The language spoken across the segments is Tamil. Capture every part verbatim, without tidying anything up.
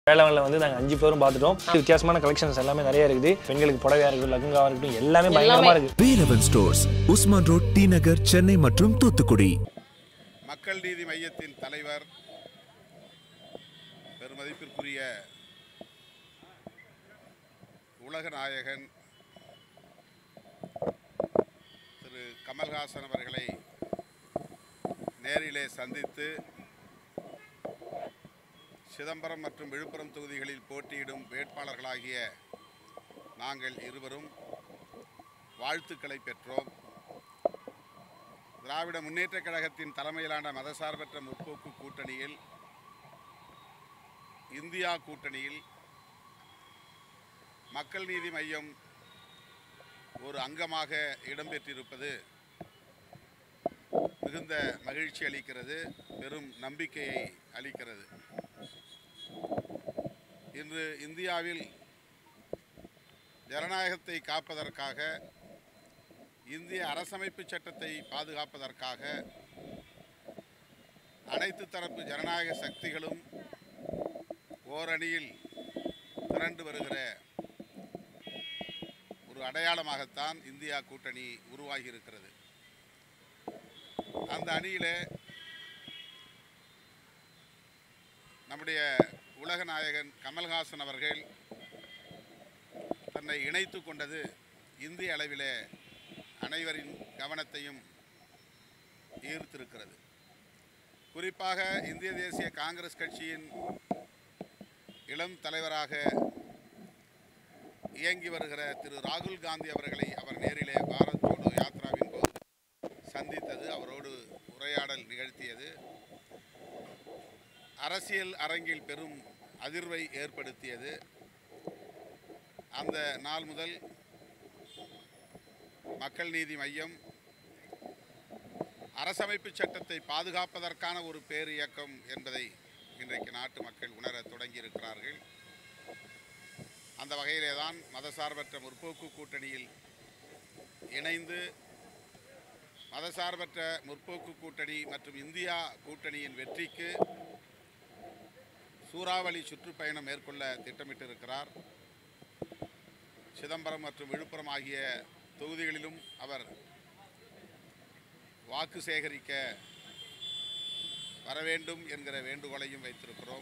வேளாண்ல வந்து நாங்கள் அஞ்சு பேரும் பார்த்துட்டோம். வித்தியாசமான கலெக்ஷன்ஸ் எல்லாமே நிறைய இருக்குது. பெண்களுக்கு புடவையா இருக்குது, லெஹங்கா இருக்கட்டும், எல்லாமே பயங்கரமா இருக்கு. Velavan stores, Usman road, T Nagar, Chennai மற்றும் தூத்துக்குடி. மக்கள் நீதி மையத்தின் தலைவர் பெருமதிப்பிற்குரிய உலக நாயகன் திரு கமல்ஹாசன் அவர்களை நேரிலே சந்தித்து சிதம்பரம் மற்றும் விழுப்புரம் தொகுதிகளில் போட்டியிடும் வேட்பாளர்களாகிய நாங்கள் இருவரும் வாழ்த்துக்களை பெற்றோம். திராவிட முன்னேற்றக் கழகத்தின் தலைமையிலான மதசார்பற்ற முற்போக்கு கூட்டணியில், இந்தியா கூட்டணியில் மக்கள் நீதி மையம் ஒரு அங்கமாக இடம்பெற்றிருப்பது மிகுந்த மகிழ்ச்சி அளிக்கிறது, பெரும் நம்பிக்கையை அளிக்கிறது. இன்று இந்தியாவில் ஜனநாயகத்தை காப்பதற்காக, இந்திய அரசமைப்பு சட்டத்தை பாதுகாப்பதற்காக அனைத்து தரப்பு ஜனநாயக சக்திகளும் ஓரணியில் திரண்டு வருகிற ஒரு அடையாளமாகத்தான் இந்தியா கூட்டணி உருவாகி இருக்கிறது. அந்த அணியிலே நம்முடைய உலக நாயகன் கமல்ஹாசன் அவர்கள் தன்னை இணைத்து கொண்டது இந்திய அளவிலே அனைவரின் கவனத்தையும் ஈர்த்திருக்கிறது. குறிப்பாக இந்திய தேசிய காங்கிரஸ் கட்சியின் இளம் தலைவராக இயங்கி வருகிற திரு ராகுல் காந்தி அவர்களை அவர் நேரிலே பாரத் ஜோடோ யாத்ராவின் போது சந்தித்தது, அவரோடு உரையாடல் நிகழ்த்தியது அரசியல் அரங்கில் பெரும் அதிர்வை ஏற்படுத்தியது. அந்த நாள் முதல் மக்கள் நீதி மையம் அரசமைப்பு சட்டத்தை பாதுகாப்பதற்கான ஒரு பேர் இயக்கம் என்பதை இன்றைக்கு நாட்டு மக்கள் உணர தொடங்கியிருக்கிறார்கள். அந்த வகையிலே தான் மதசார்பற்ற முற்போக்கு கூட்டணியில் இணைந்து மதசார்பற்ற முற்போக்கு கூட்டணி மற்றும் இந்தியா கூட்டணியின் வெற்றிக்கு சூறாவளி சுற்றுப்பயணம் மேற்கொள்ள திட்டமிட்டிருக்கிறார். சிதம்பரம் மற்றும் விழுப்புரம் ஆகிய தொகுதிகளிலும் அவர் வாக்கு சேகரிக்க வர வேண்டும் என்கிற வேண்டுகோளையும் வைத்திருக்கிறோம்.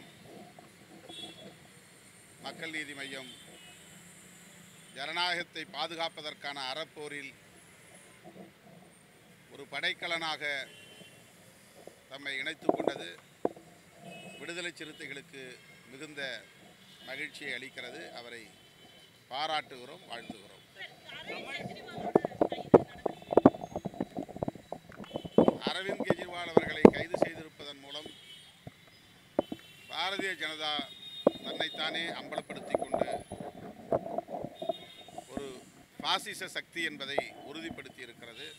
மக்கள் நீதி மையம் ஜனநாயகத்தை பாதுகாப்பதற்கான அறப்போரில் ஒரு படைக்கலனாக தம்மை இணைத்து கொண்டது விடுதலை சிறுத்தைகளுக்கு மிகுந்த மகிழ்ச்சியை அளிக்கிறது. அவரை பாராட்டுகிறோம், வாழ்த்துகிறோம். அரவிந்த் கெஜ்ரிவால் அவர்களை கைது செய்திருப்பதன் மூலம் பாரதிய ஜனதா தன்னைத்தானே அம்பலப்படுத்தி கொண்டு ஒரு பாசிச சக்தி என்பதை உறுதிப்படுத்தி இருக்கிறது.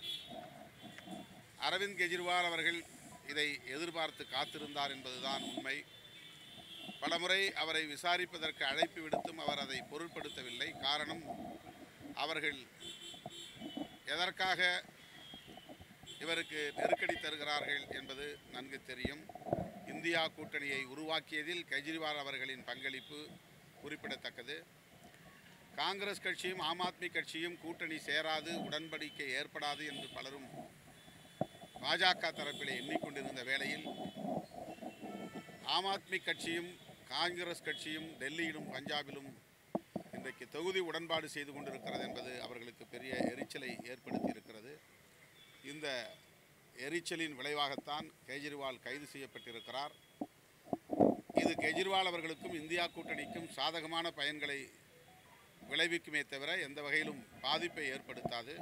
அரவிந்த் கெஜ்ரிவால் அவர்கள் இதை எதிர்பார்த்து காத்திருந்தார் என்பதுதான் உண்மை. பலமுறை அவரை விசாரிப்பதற்கு அழைப்பு விடுத்தும் அவர் அதை பொருட்படுத்தவில்லை. காரணம், அவர்கள் எதற்காக இவருக்கு நெருக்கடி தருகிறார்கள் என்பது நன்கு தெரியும். இந்தியா கூட்டணியை உருவாக்கியதில் கெஜ்ரிவால் அவர்களின் பங்களிப்பு குறிப்பிடத்தக்கது. காங்கிரஸ் கட்சியும் ஆம் ஆத்மி கட்சியும் கூட்டணி சேராது, உடன்படிக்கை ஏற்படாது என்று பலரும் பாஜக தரப்பிலே எண்ணிக்கொண்டிருந்த வேளையில் ஆம் ஆத்மி கட்சியும் காங்கிரஸ் கட்சியும் டெல்லியிலும் பஞ்சாபிலும் இன்றைக்கு தொகுதி உடன்பாடு செய்து கொண்டிருக்கிறது என்பது அவர்களுக்கு பெரிய எரிச்சலை ஏற்படுத்தி இருக்கிறது. இந்த எரிச்சலின் விளைவாகத்தான் கெஜ்ரிவால் கைது செய்யப்பட்டிருக்கிறார். இது கெஜ்ரிவால் அவர்களுக்கும் இந்தியா கூட்டணிக்கும் சாதகமான பயன்களை விளைவிக்குமே தவிர எந்த வகையிலும் பாதிப்பை ஏற்படுத்தாது.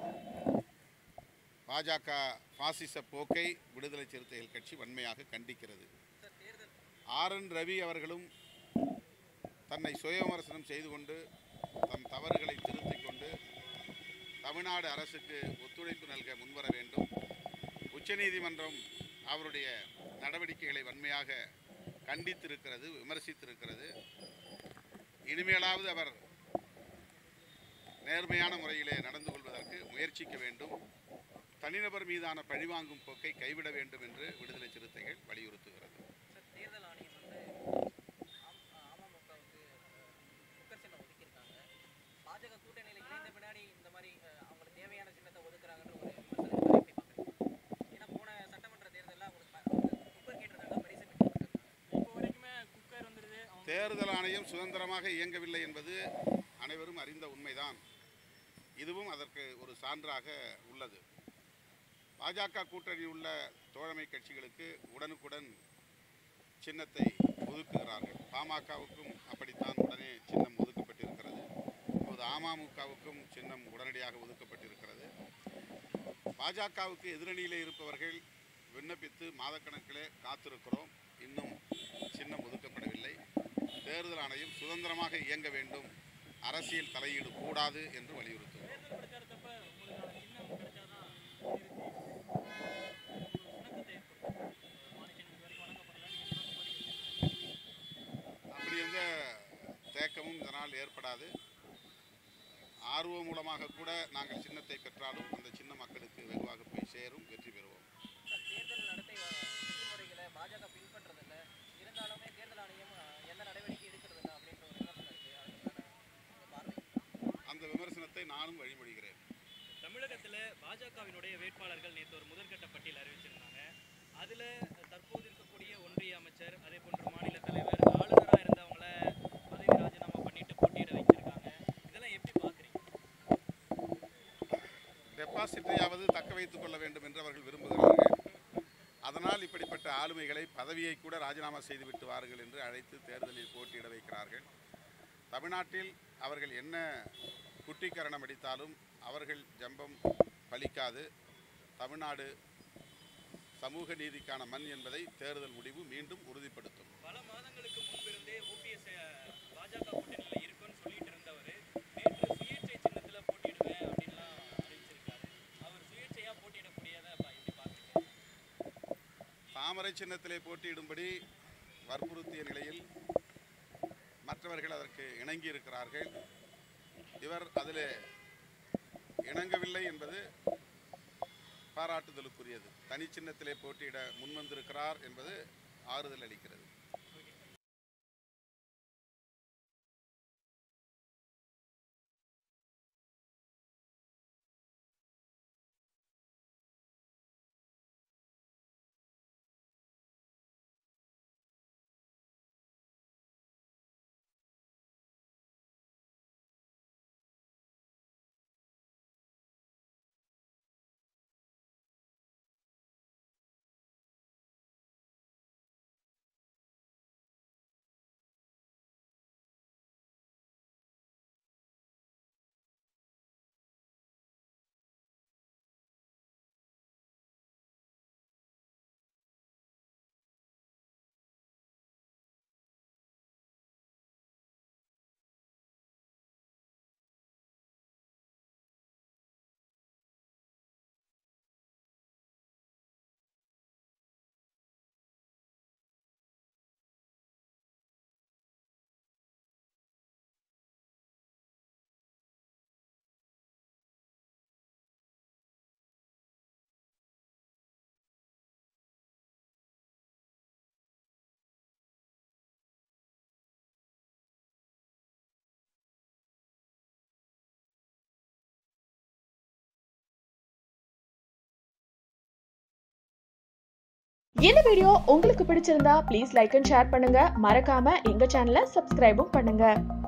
பாஜக பாசிச போக்கை விடுதலை சிறுத்தைகள் கட்சி வன்மையாக கண்டிக்கிறது. ஆர் என் ரவி அவர்களும் தன்னை சுய விமர்சனம் செய்து கொண்டு தம் தவறுகளை திருத்திக் கொண்டு தமிழ்நாடு அரசுக்கு ஒத்துழைப்பு நல்க முன்வர வேண்டும். உச்சநீதிமன்றம் அவருடைய நடவடிக்கைகளை வன்மையாக கண்டித்திருக்கிறது, விமர்சித்திருக்கிறது. இனிமேலாவது அவர் நேர்மையான முறையிலே நடந்து கொள்வதற்கு முயற்சிக்க வேண்டும். தனிநபர் மீதான பழிவாங்கும் போக்கை கைவிட வேண்டும் என்று விடுதலை சிறுத்தைகள் வலியுறுத்துகிறது. தேர்தல் ஆணையம் சுதந்திரமாக இயங்கவில்லை என்பது அனைவரும் அறிந்த உண்மைதான். இதுவும் அதற்கு ஒரு சான்றாக உள்ளது. பாஜக கூட்டணியில் உள்ள தோழமை கட்சிகளுக்கு உடனுக்குடன் சின்னத்தை ஒதுக்குகிறார்கள். பாமகவுக்கும் அப்படித்தான் உடனே சின்னம் ஒதுக்கப்பட்டிருக்கிறது. இப்போது அமமுகவுக்கும் சின்னம் உடனடியாக ஒதுக்கப்பட்டிருக்கிறது. பாஜகவுக்கு எதிரணியிலே இருப்பவர்கள் விண்ணப்பித்து மாதக்கணக்கிலே காத்திருக்கிறோம். இன்னும் சின்னம் ஒதுக்கப்படவில்லை. தேர்தல் ஆணையம் சுதந்திரமாக இயங்க வேண்டும், அரசியல் தலையீடு கூடாது என்று வலியுறுத்துகிறோம். அப்படி எந்த தேக்கமும் இதனால் ஏற்படாது. ஆர்வம் மூலமாக கூட நாங்கள் சின்னத்தை பெற்றாலும் அந்த சின்ன மக்களுக்கு வெகுவாக போய் சேரும், வெற்றி பெறுவோம். தேர்தல் நடத்தை விதிமுறைகளை பாஜக பின்பற்றதில்ல, இருந்தாலுமே தேர்தல் ஆணையம் எந்த நடவடிக்கை எடுக்கிறதில்ல அப்படின்ற ஒரு விமர்சனம் இருக்கு. அந்த விமர்சனத்தை நானும் வழிமொழிகிறேன். தமிழகத்தில் பாஜகவினுடைய வேட்பாளர்கள் நேற்று ஒரு முதற்கட்ட பட்டியல் அறிவிச்சிருந்தாங்க. அதில் தற்போது இருக்கக்கூடிய ஒன்றிய அமைச்சர், அதே போன்ற மாநில தலைவர், ஆளுநராக இருந்தவங்கள பதவி ராஜினாமா பண்ணிட்டு போட்டியிட வைத்திருக்காங்க. இதெல்லாம் எப்படி பார்க்குறீங்க? டெபாசிட்டையாவது தக்க வைத்துக் கொள்ள வேண்டும் என்று அவர்கள் விரும்புகிறார்கள். அதனால் இப்படிப்பட்ட ஆளுமைகளை பதவியை கூட ராஜினாமா செய்துவிட்டு வாருங்கள் என்று அழைத்து தேர்தலில் போட்டியிட வைக்கிறார்கள். தமிழ்நாட்டில் அவர்கள் என்ன குட்டிக்கரணம் அடித்தாலும் அவர்கள் ஜம்பம் பலிக்காது. தமிழ்நாடு சமூக நீதிக்கான மண் என்பதை தேர்தல் முடிவு மீண்டும் உறுதிப்படுத்தும். பல மாதங்களுக்கு முன்பிருந்தே ஓபிஎஸ் பாஜக கூட்டணியில் இருக்குன்னு சொல்லிட்டு இருந்தவர் நேற்று சுயேட்சை சின்னத்தில் போட்டியிடுவேன் அப்படின்லாம் அறிவிச்சிருக்காரு. அவர் சுயேட்சையாக போட்டியிடக்கூடியதை எப்படி பார்க்குறீங்க? தாமரை சின்னத்திலே போட்டியிடும்படி வற்புறுத்திய நிலையில் மற்றவர்கள் அதற்கு இணங்கி இருக்கிறார்கள். இவர் அதில் இணங்கவில்லை என்பது பாராட்டுதலுக்குரியது. தனி சின்னத்திலே போட்டியிட முன்வந்திருக்கிறார் என்பது ஆறுதல் அளிக்கிறது. இந்த வீடியோ உங்களுக்கு பிடிச்சிருந்தா ப்ளீஸ் லைக் அண்ட் ஷேர் பண்ணுங்க. மறக்காம எங்க சேனலை சப்ஸ்கிரைபும் பண்ணுங்க.